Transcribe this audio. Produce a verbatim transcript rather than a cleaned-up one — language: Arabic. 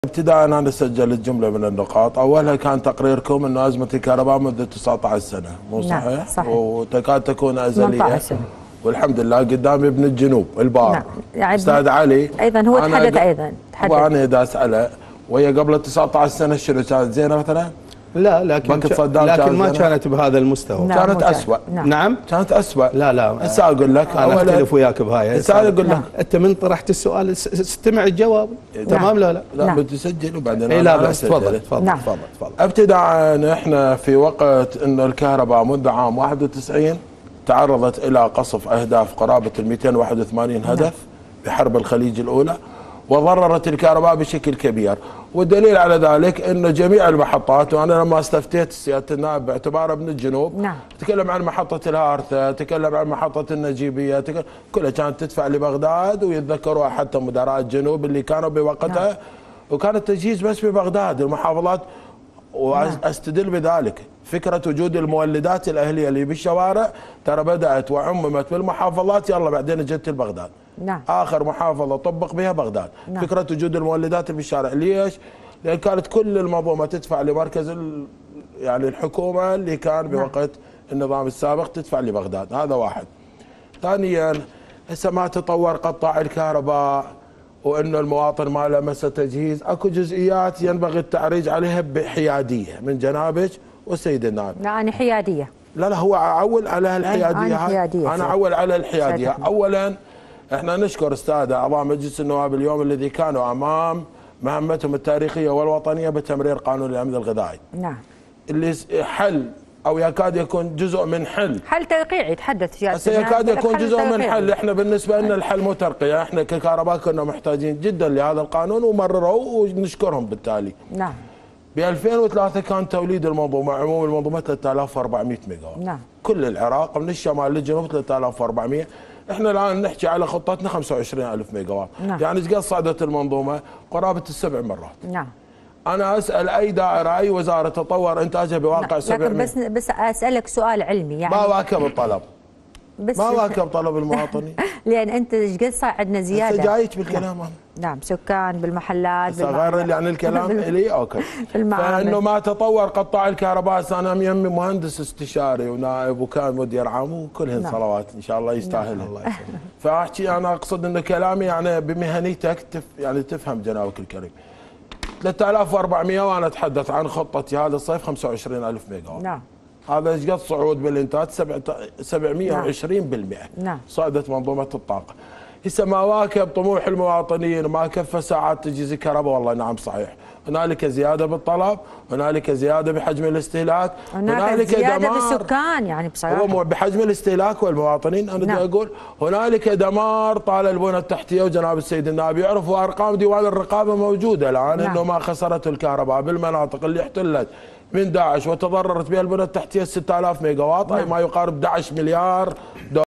ابتداء انا سجلت جمله من النقاط، اولها كان تقريركم انه ازمه الكهرباء منذ تسعة عشر سنه، مو صحيح؟ نعم صحيح. وتكاد تكون ازليه. والحمد لله قدامي ابن الجنوب البار. نعم. يعني استاذ علي ايضا هو تحدث ايضا تحدث وانا دا اساله وهي قبل تسعة عشر سنه شنو كانت زينه مثلا؟ لا لكن لكن ما كانت بهذا المستوى. نعم كانت اسوء. نعم. نعم كانت اسوء. لا لا هسه اقول لك انا اختلف وياك بهاي. هسه اقول لك انت من طرحت السؤال استمع الجواب. نعم. تمام لا لا لا نعم. بدي اسجل وبعدين اي لا بس تفضل تفضل نعم. تفضل تفضل. ابتداء احنا في وقت انه الكهرباء منذ عام واحد وتسعين تعرضت الى قصف اهداف قرابه ال مئتين وواحد وثمانين هدف. نعم. بحرب الخليج الاولى، وضررت الكهرباء بشكل كبير، والدليل على ذلك انه جميع المحطات، وانا لما استفتيت سياده النائب باعتباره ابن الجنوب، نعم. تكلم عن محطه الهارثه، تكلم عن محطه النجيبيه، تكلم كلها كانت تدفع لبغداد، ويتذكروا حتى مدراء الجنوب اللي كانوا بوقتها. نعم. وكان التجهيز بس ببغداد المحافظات. واستدل بذلك فكره وجود المولدات الاهليه اللي بالشوارع ترى بدات وعممت بالمحافظات، يلا بعدين جت لبغداد. نعم. اخر محافظه طبق بها بغداد. نعم. فكره وجود المولدات اللي بالشارع، ليش؟ لان كانت كل المنظومه تدفع لمركز يعني الحكومه اللي كان بوقت نعم. النظام السابق تدفع لبغداد، هذا واحد. ثانيا هسه ما تطور قطاع الكهرباء وانه المواطن ما لمس تجهيز، اكو جزئيات ينبغي التعريج عليها بحياديه من جنابك والسيد النائب. يعني حياديه. لا لا هو اعول على الحياديه. انا حياديه انا اعول على الحياديه. اولا احنا نشكر الساده اعضاء مجلس النواب اليوم الذي كانوا امام مهمتهم التاريخيه والوطنيه بتمرير قانون الامن الغذائي. نعم. اللي حل او يكاد يكون جزء من حل حل توقيعي تحدث سياسي يكاد يكون جزء من حل. احنا بالنسبه لنا الحل مو ترقيه، احنا ككهرباء كنا محتاجين جدا لهذا القانون ومرروا ونشكرهم بالتالي. نعم. ب ألفين وثلاثة كان توليد المنظومه عموم المنظومه ثلاثة آلاف وأربعمئة ميجا وات. نعم. كل العراق من الشمال للجنوب ثلاثة آلاف وأربعمئة. احنا الان نحكي على خطتنا خمسة وعشرين ألف ميجا وات. نعم. يعني ايش قد صعدت المنظومه؟ قرابه السبع مرات. نعم. انا اسال اي دائره اي وزاره تطور انتاجها بواقع سبعمئة. لكن بس بس اسالك سؤال علمي يعني ما واكب الطلب. بس ما واكب طلب المواطنين. لان انت ايش قد صعدنا زياده؟ هسه جايك بالكلام انا. نعم سكان بالمحلات غير اللي عن الكلام الي اوكي. فانه ما تطور قطاع الكهرباء. انا يمي مهندس استشاري ونائب وكان مدير عام وكلهن نعم. صلوات ان شاء الله يستاهلها. الله يسلمك. فاحكي انا اقصد ان كلامي يعني بمهنيتك تف يعني تفهم جنابك الكريم. ثلاثة آلاف وأربعمئة وانا اتحدث عن خطتي هذا الصيف خمسة وعشرين ألف ميجا وات. نعم. هذا ايش قد صعود بالانتاج سبعمئة وعشرين بالمئة. نعم. صعدت منظومه الطاقه. هسه ما واكب طموح المواطنين وما كفى ساعات تجهيز الكهرباء. والله نعم صحيح، هنالك زياده بالطلب، هنالك زياده بحجم الاستهلاك، هنالك زياده بالسكان يعني بصراحه. هو بحجم الاستهلاك والمواطنين انا نعم. بدي اقول هنالك دمار طال البنى التحتيه، وجناب السيد النائب يعرفوا ارقام ديوان الرقابه موجوده الان. نعم. انه ما خسرته الكهرباء بالمناطق اللي احتلت من داعش وتضررت بها البنى التحتيه ستة آلاف ميجا وات. نعم. اي ما يقارب أحد عشر مليار دولار.